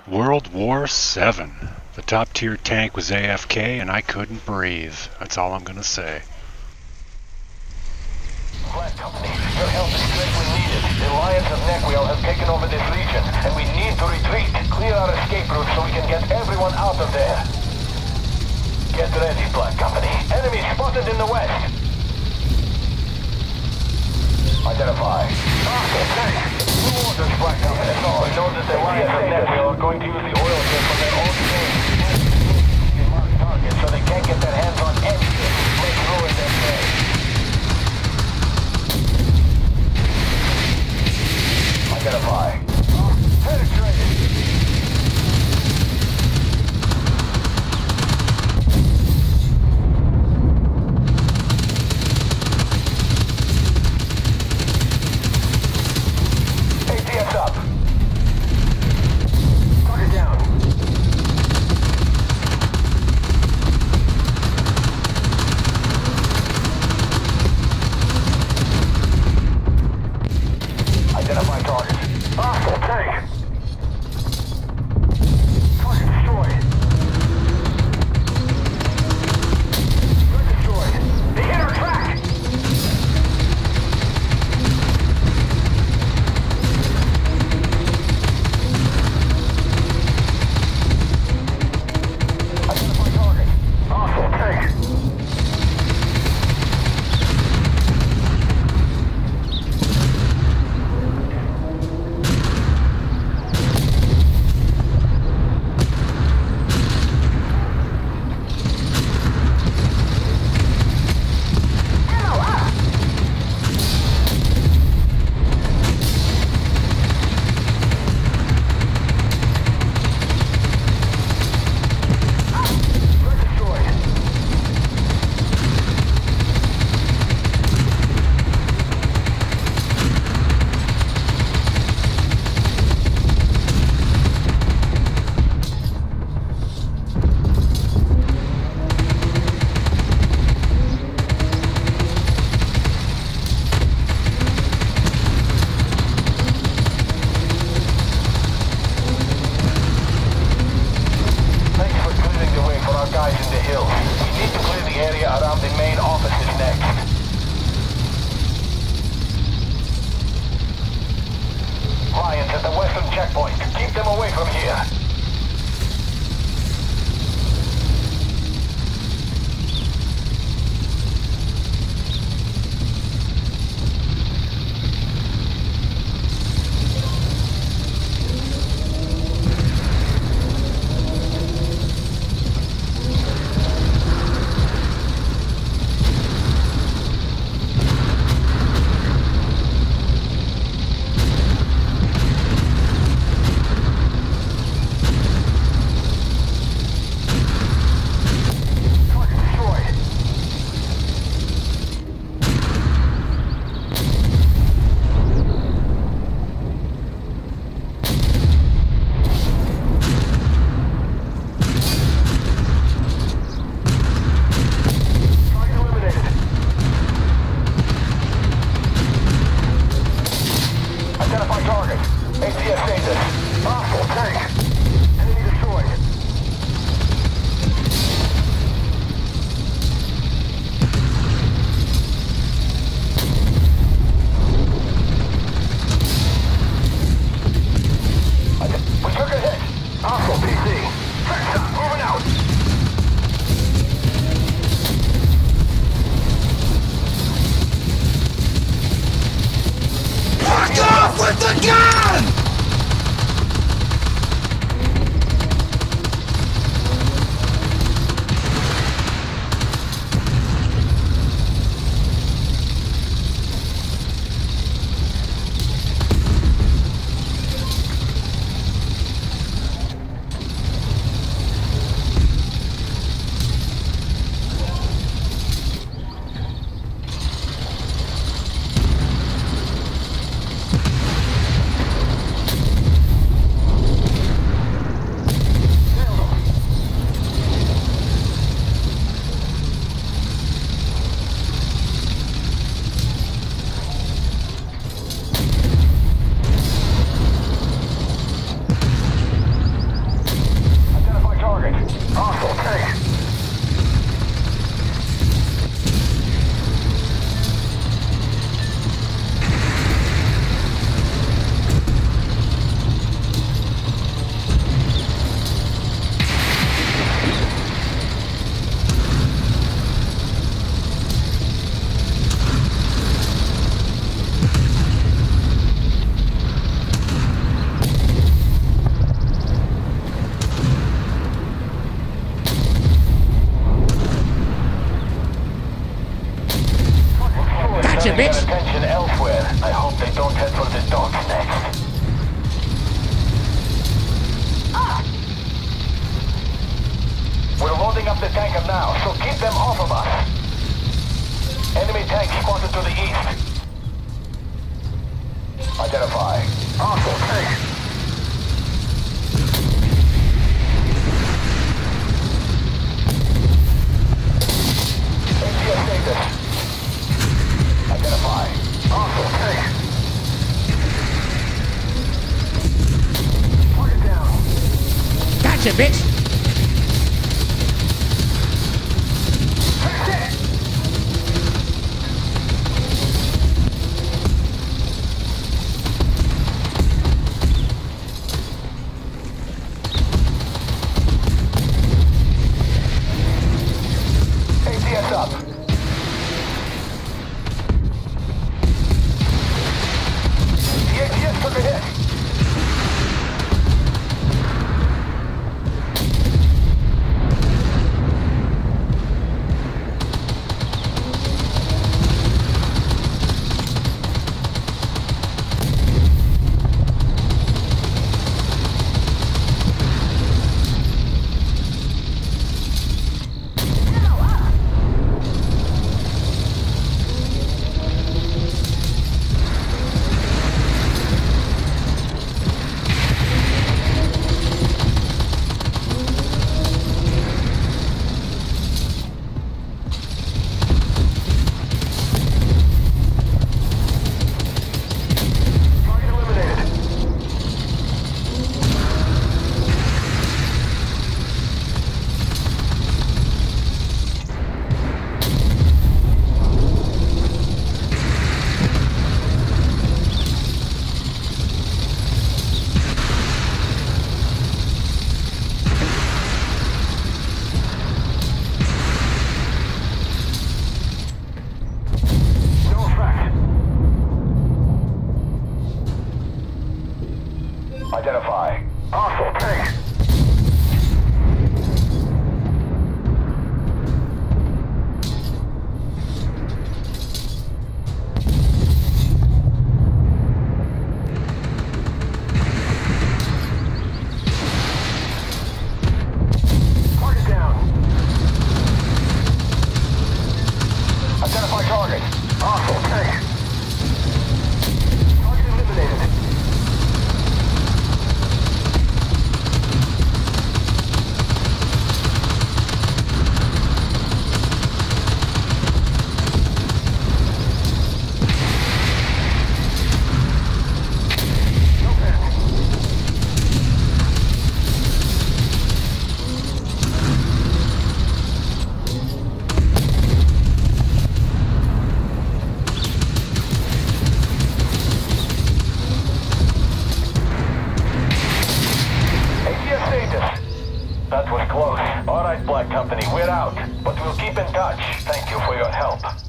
World War VII. The top tier tank was AFK and I couldn't breathe. That's all I'm gonna say. Flag Company, your help is greatly needed. The Alliance of Nequiel have taken over this region, and we need to retreat. Clear our escape route so we can get everyone out of there. Get ready, Flag Company. Enemy spotted in the west. Identify. Tank. Blue orders, Flag Company. We know that the Alliance of Nequiel are going to use the oil ship for their own gain. Mark targets so they can't get their hands on anything. Let's ruin their day. Identify. Penetrated. ATS up. Target down. Identify target. Hostile tank. Target destroyed. Threat destroyed. They hit our track. Identify target. Hostile tank. Threat destroyed. Thanks for clearing the way for our guys in the hills. We need to clear the area around the main offices next. Lions at the western checkpoint. Keep them away from here. Target destroyed. Target eliminated. Identify target. ATS status. Hostile tank. Enemy destroyed. We took a hit. Hostile PC. Track moving out. Fuck off with the gun! Getting bitch. their attention elsewhere. I hope they don't head for the docks next. We're loading up the tanker now, so keep them off of us. Enemy tank spotted to the east. Identify. Hostile tank. ATS status. Identify. Hostile tank. Target down. Gotcha, bitch. ATS up. The ATS took a hit. Target eliminated. No effect. Identify. Hostile tank. Target down. Identify target. Hostile tank. Target eliminated. No panic. ATS status. That was close. All right, Black Company, we're out. But we'll keep in touch. Thank you for your help.